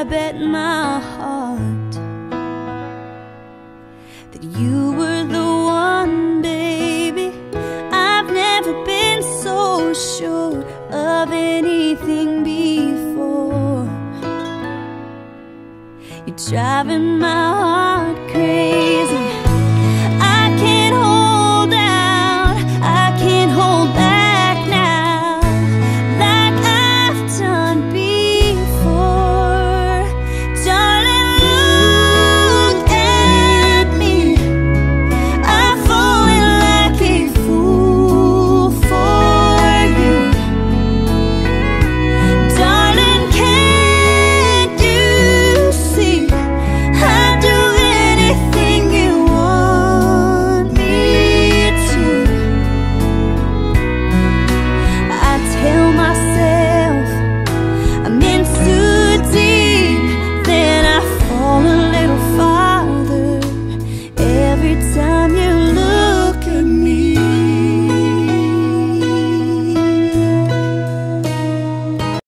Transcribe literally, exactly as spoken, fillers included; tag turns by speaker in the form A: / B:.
A: I bet my heart that you were the one, baby. I've never been so sure of anything before. You're driving my heart